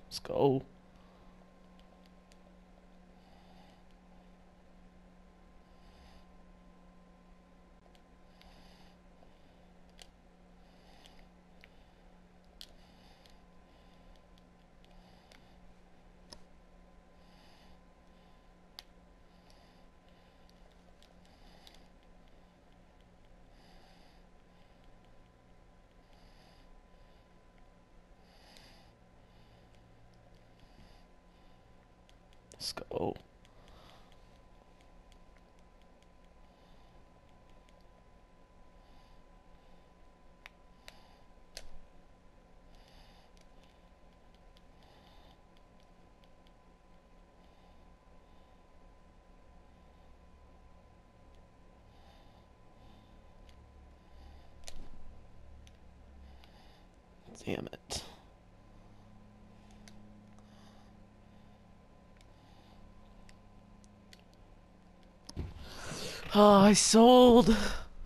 Let's go. Let's go. Damn it. Oh, I sold.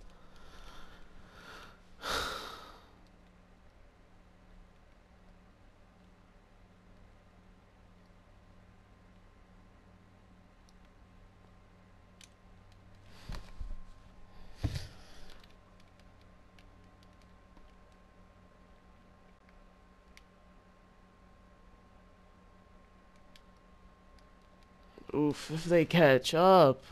Oof, if they catch up.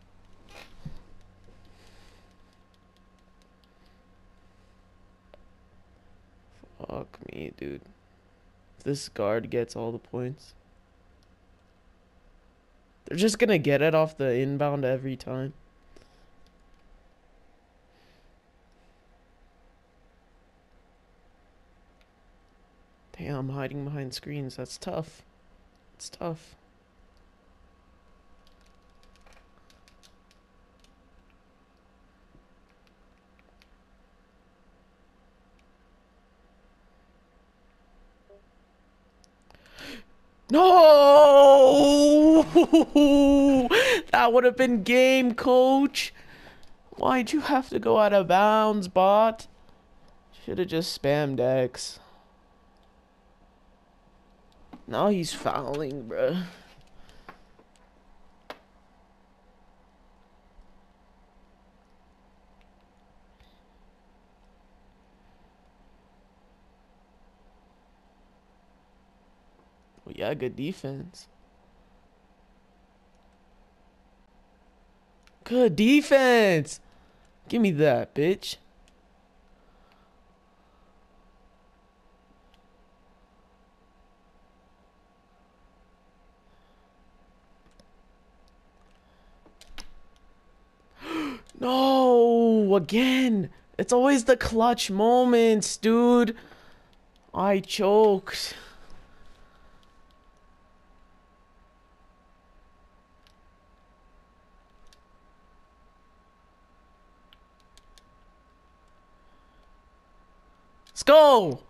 Fuck me, dude. If this guard gets all the points, they're just gonna get it off the inbound every time. Damn, hiding behind screens. That's tough. It's tough. No! That would have been game, coach. Why'd you have to go out of bounds, bot? Should have just spammed X. Now he's fouling, bruh. Well, yeah, good defense. Good defense! Give me that, bitch. No! Again! It's always the clutch moments, dude. I choked. Let's go!